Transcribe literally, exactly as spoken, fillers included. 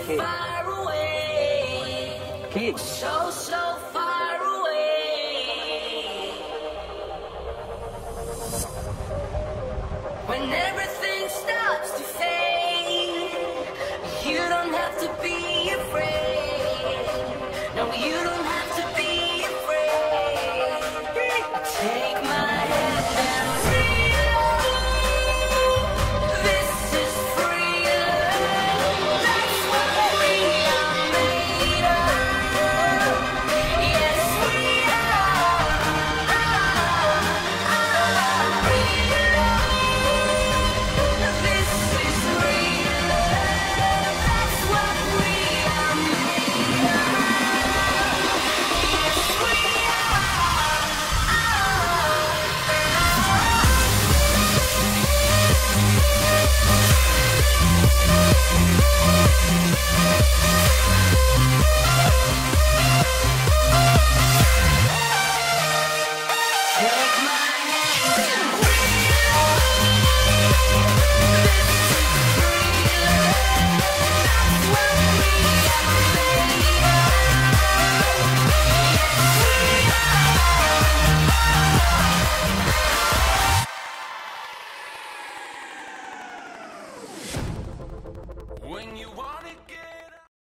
far away. Chi? So, so far away. When everything starts to fade, you don't have to be afraid. No, you don't have to be afraid. Take my hand and freedom. This is freedom. That's what we are made of. Yes, we are. This is freedom. That's what we are made of. Yes, we take my hand and that's what we are made of. When you wanna get